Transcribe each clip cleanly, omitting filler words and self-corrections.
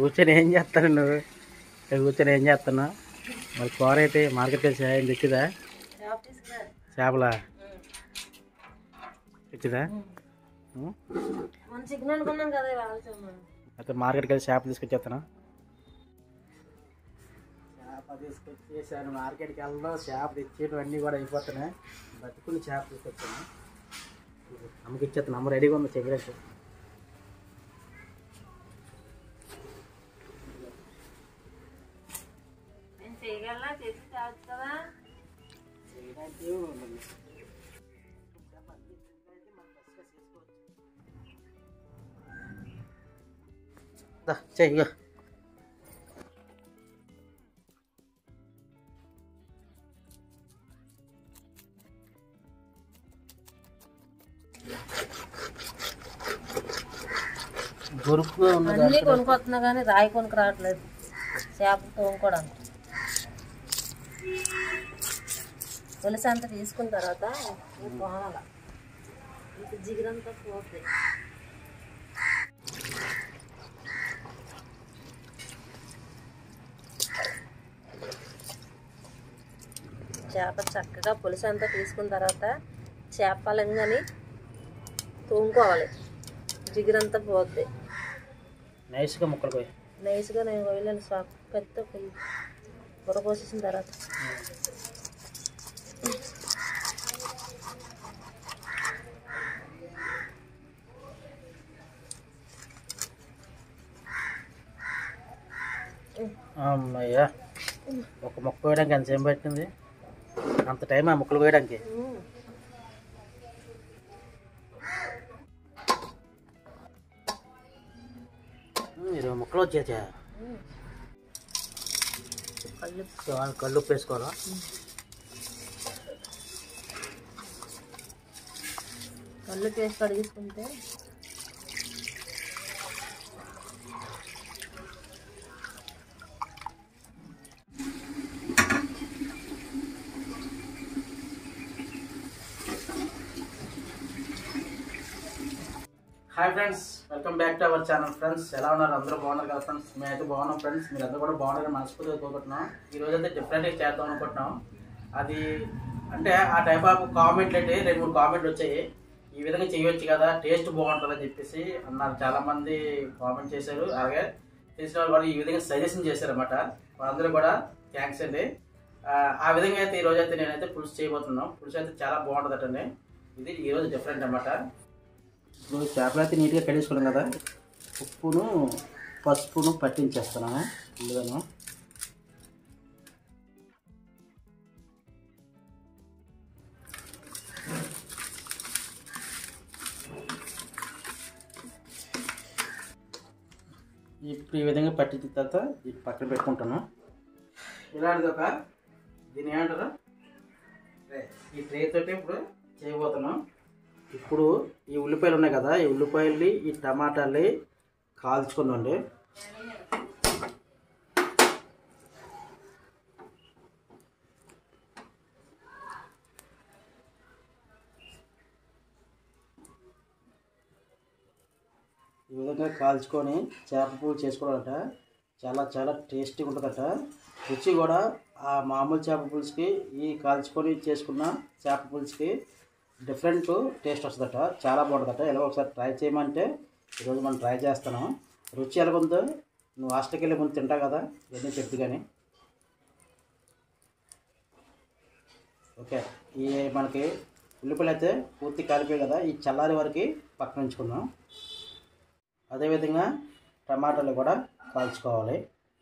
కూర్చొని ఏం చేస్తాను నువ్వు? ఇక్కడ కూర్చొని ఏం చేస్తున్నావు? మరి కూర అయితే మార్కెట్కి వెళ్ళి ఏం తెచ్చిదా? చేపలా తెచ్చిదా? అయితే మార్కెట్కి వెళ్ళి చేప తీసుకొచ్చేస్తాను. చేప తీసుకొచ్చేసాను. మార్కెట్కి వెళ్దాం. చేప తెచ్చేయడం అన్నీ కూడా అయిపోతున్నాయి. బతుకుని చేప తీసుకొచ్చాను. అమ్మకి ఇచ్చేస్తాను. అమ్మ రెడీగా ఉంది చెయ్యడానికి. చెయ్యి దొరుకుతూ అన్నీ కొనుక్కొస్తున్నా కానీ రాయి కొనుక్కు రావట్లేదు. చేపలు తోముకోవడానికి పులుసు అంతా తీసుకున్న తర్వాత పోనాల ఇంక జిగురంతా పోతాయి. చేప చక్కగా పులుసు అంతా తీసుకున్న తర్వాత చేపలంగాని తోముకోవాలి. జిగురంతా పోద్ది. నైస్గా ముక్కలు పోయి నైస్గా నేను వెళ్ళాను పెద్ద బుర్ర పోసేసిన తర్వాత అమ్మయ్యా ఒక ముక్క కోయడానికి ఎంతసేపు పట్టింది? అంత టైం ఆ ముక్కలు కోయడానికి? 20 ముక్కలు వచ్చేసా. కళ్ళు ఉప్పు వేసుకోవాలా? కళ్ళు పేస్ట్ కడిగించుకుంటే hi friends, welcome back to our channel. Friends ఎలా ఉన్నారు? అందరూ బాగున్నారు కదా ఫ్రెండ్స్? మేమైతే బాగున్నాం ఫ్రెండ్స్. మీరు అందరూ కూడా బాగున్నారని మనస్ఫూర్తిగా కోరుకుంటున్నాం. ఈరోజు అయితే డిఫరెంట్గా చేద్దాం అనుకుంటున్నాం. అది అంటే ఆ టైప్ ఆఫ్ కామెంట్లు అంటే 2-3 కామెంట్లు వచ్చాయి. ఈ విధంగా చేయవచ్చు కదా, టేస్ట్ బాగుంటుందని చెప్పేసి అన్నారు. చాలామంది కామెంట్ చేశారు. అలాగే తెలిసిన వాళ్ళు కూడా ఈ విధంగా సజెషన్ చేశారన్నమాట. వాళ్ళందరూ కూడా థ్యాంక్స్ అండి. ఆ విధంగా అయితే ఈరోజు అయితే నేనైతే పులుసు చేయబోతున్నాం. పులుసు అయితే చాలా బాగుంటుందటండి. ఇది ఈరోజు డిఫరెంట్ అన్నమాట. ఇప్పుడు చేపలు అయితే నీట్గా కడిగేసుకున్నాం కదా, ఉప్పును పసుపును పట్టించేస్తున్నాను ఇందులోను. ఇప్పుడు ఈ విధంగా పట్టించిన తర్వాత ఇది పక్కన పెట్టుకుంటాను. ఇలాంటిది ఒక దీన్ని ఏమంటారు, ఈ ట్రే తోటి ఇప్పుడు చేయబోతున్నాం. ఇప్పుడు ఈ ఉల్లిపాయలు ఉన్నాయి కదా, ఈ ఉల్లిపాయలు ఈ టమాటాలు కాల్చుకుందండి. ఈ విధంగా కాల్చుకొని చేప పులుసు చేసుకోవాలంట. చాలా చాలా టేస్టీగా ఉంటుందట. రుచి కూడా ఆ మామూలు చేప పులుసుకి ఈ కాల్చుకొని చేసుకున్న చేప పులుసుకి డిఫరెంట్ టేస్ట్ వస్తుందట. చాలా బాగుంటుందట. ఎలా ఒకసారి ట్రై చేయమంటే ఈరోజు మనం ట్రై చేస్తాను. రుచి ఎలాగుందో నువ్వు హాస్టల్కి వెళ్ళి ముందు తింటావు కదా, ఇవన్నీ చెప్తు కానీ. ఓకే, ఈ మనకి ఉల్లిపాయలు అయితే పూర్తి కాలిపోయి కదా, ఈ చల్లారి వరకు పక్కన ఉంచుకుందాం. అదేవిధంగా టమాటాలు కూడా కాల్చుకోవాలి.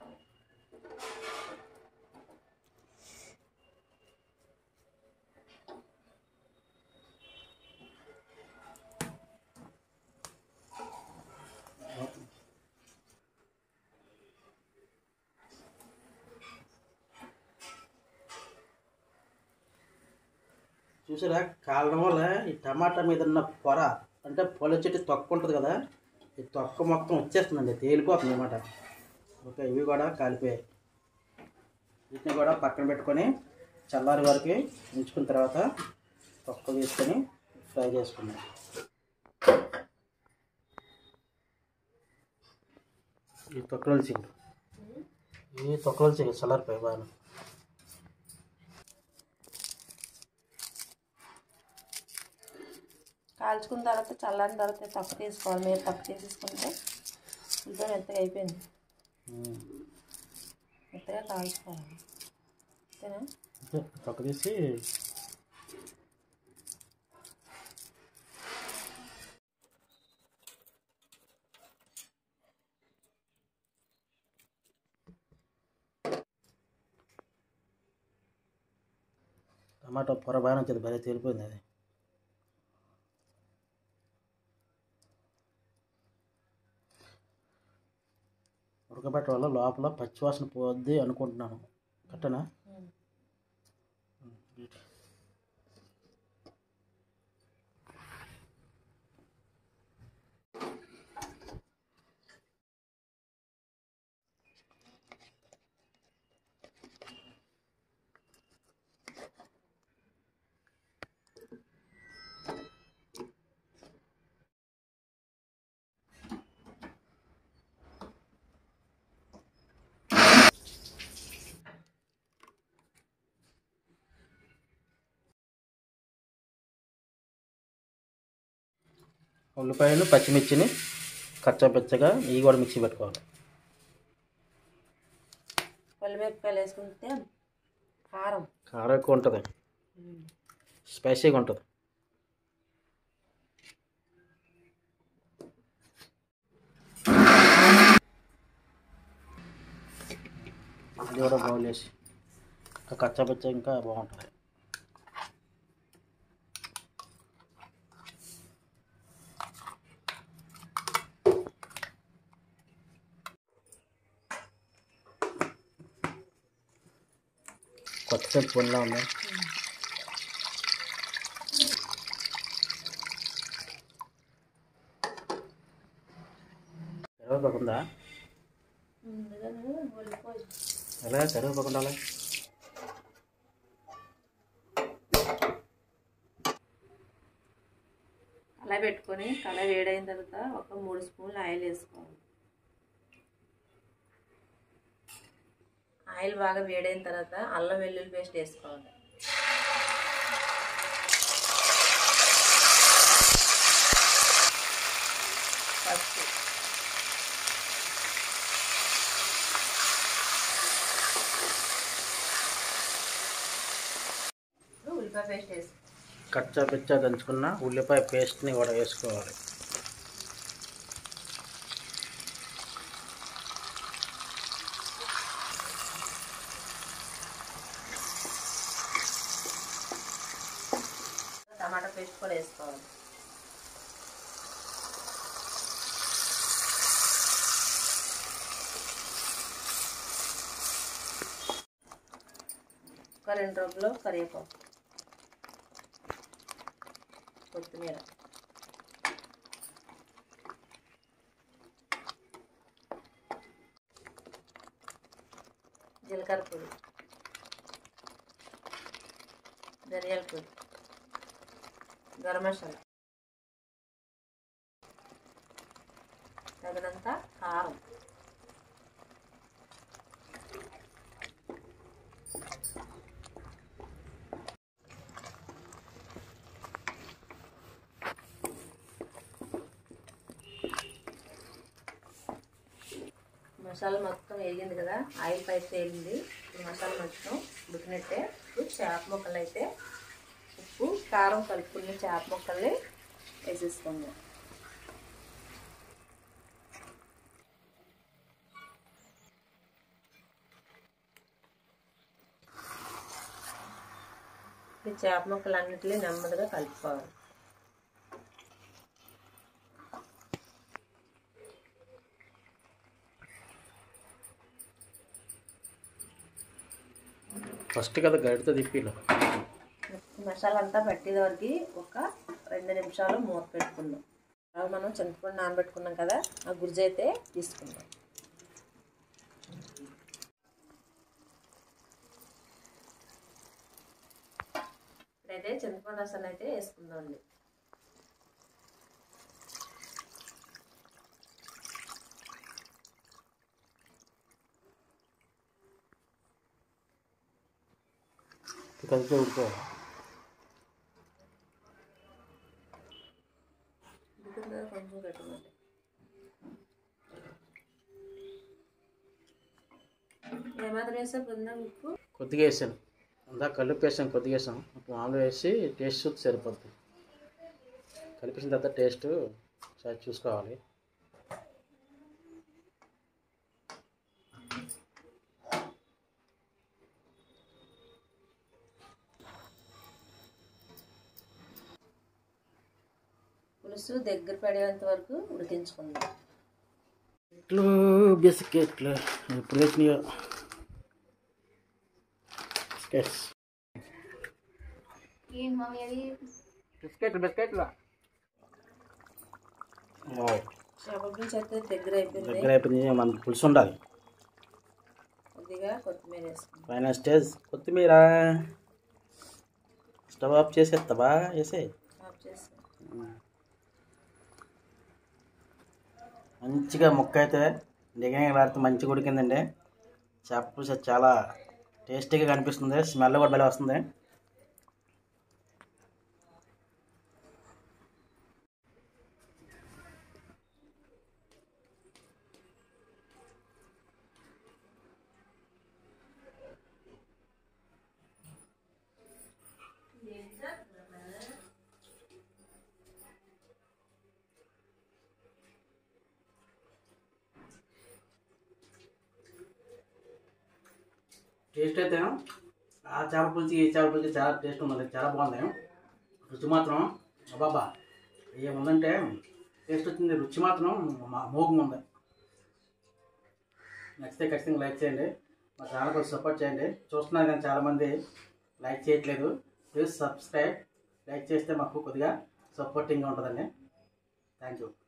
చూసారా, కాలడం వల్ల ఈ టమాటా మీద ఉన్న పొర అంటే పొల చెట్టు తొక్క ఉంటుంది కదా, ఈ తొక్క మొత్తం వచ్చేస్తుందండి, తేలిపోతుంది అన్నమాట. ఓకే, ఇవి కూడా కాలిపోయాయి. వీటిని కూడా పక్కన పెట్టుకొని చల్లారి వరకు ఉంచుకున్న తర్వాత తొక్క తీసుకొని ఫ్రై చేసుకున్నాం. ఈ తొక్కలు చిగురు ఈ తొక్కలు చిగురు చల్లారిపోయి బాగా. కాల్చుకున్న తర్వాత చల్లారిన తర్వాత తక్కువ తీసుకోవాలి. మీరు తక్కువ తీసేసుకుంటే ఇంకా మెత్తగా అయిపోయింది. మెత్తగా కాల్చుకోవాలి అంతేనా? తొక్క తీసి టమాటో పొర బాగా వచ్చింది, భలే తేలిపోయింది. అది ఉడకబెట్ట వల్ల లోపల పచ్చివాసన పోద్ది అనుకుంటున్నాను. కట్టనా? ఉల్లిపాయలు పచ్చిమిర్చిని కచ్చాపిచ్చగా ఇవి కూడా మిక్సీ పెట్టుకోవాలి. పల్లిమిరపకాయలు వేసుకుంటే కారం కారం ఎక్కువ ఉంటుంది, స్పైసీగా ఉంటుంది. ఇది కూడా బౌల్ వేసి ఇంకా కచ్చాపిచ్చ ఇంకా బాగుంటుంది. కొత్త పొడిలా ఉంది. కరివేపాకు ఉందా? ఎలా కరివేపాకు ఉండాలి? అలా పెట్టుకొని కళాయి వేడైన తర్వాత ఒక 3 స్పూన్లు ఆయిల్ వేసుకోవాలి. ఆయిల్ బాగా వేడైన తర్వాత అల్లం వెల్లుల్లి పేస్ట్ వేసుకోవాలి. పసుపు, ఉల్లిపాయ పేస్ట్ వేసుకోవాలి. కచ్చా పిచ్చా దంచుకున్న ఉల్లిపాయ పేస్ట్ని కూడా వేసుకోవాలి. టమాటా పేస్ట్ కూడా వేసుకోవాలి. ఒక 2 రోజులు కరివేపాకు, కొత్తిమీర, జీలకర్ర పొడి, ధనియాల పొడి, గరం మసాలా, తగినంత కారం, మసాలా మొత్తం వేగింది కదా, ఆయిల్ పైకి తేలింది. ఇప్పుడు మసాలా మొత్తం ఉడికినట్టే. ఇప్పుడు చేప ముక్కలు అయితే ఉప్పు కారం కలుపుకుని చేప ముక్కల్ని వేసేసుకుందాం. ఈ చేప ముక్కలు అన్నిటినీ నెమ్మదిగా కలుపుకోవాలి. ఫస్ట్ కదా గడితో తిప్పిలో మసాలా అంతా పట్టేది వరకు ఒక 2 నిమిషాలు మూత పెట్టుకుందాం. అలా మనం చింతపండు నానబెట్టుకున్నాం కదా, ఆ గుజ్జు అయితే తీసుకుందాం. ఇప్పుడైతే చింతపండు రసాన్ని అయితే వేసుకుందామండి. కలిపి ఉడుకోవాలి. కొంచెం గట్టిగా ఏమాత్రం వేసారు పొందా ఉప్పు కొద్దిగా వేసాను, అంతా కలిపి వేసాను, కొద్దిగా వేసాను. మామూలుగా వేసి టేస్ట్ చూసి సరిపోతుంది. కలిపేసిన తర్వాత టేస్ట్ ఒకసారి చూసుకోవాలి. పులుసు దగ్గర పడేంత వరకు ఉడికించుకుందాం. బిస్కెట్లు ఎప్పుడు వచ్చినాయో బిస్కెట్స్ బిస్కెట్లు చేపల పులుసు అయితే దగ్గర అయిపోయింది. మన పులుసు ఉండాలి. కొద్దిగా కొత్తిమీర వేసుకుందాం. ఫైనల్ స్టేజ్ కొత్తిమీర. స్టవ్ ఆఫ్ చేసేస్తావా? వేసే ఆఫ్ చేసి మంచిగా ముక్క అయితే దిగలాడితే మంచిగా ఉడికిందండి. చేప పులుసు చాలా టేస్టీగా కనిపిస్తుంది. స్మెల్ కూడా భలే వస్తుంది. టేస్ట్ అయితే ఆ చేప పులుసు ఈ చేప పులుసు చాలా టేస్ట్ ఉంది, చాలా బాగుంది. రుచి మాత్రం అబ్బాబా ఏముందంటే టేస్ట్ వచ్చింది, రుచి మాత్రం మోగుగా ఉంది. నచ్చితే ఖచ్చితంగా లైక్ చేయండి, మా ఛానల్ కొంచెం సపోర్ట్ చేయండి. చూస్తున్నారు కానీ చాలామంది లైక్ చేయట్లేదు. Please subscribe. లైక్ చేస్తే మాకు కొద్దిగా సపోర్టింగ్గా ఉంటుందండి. Thank you.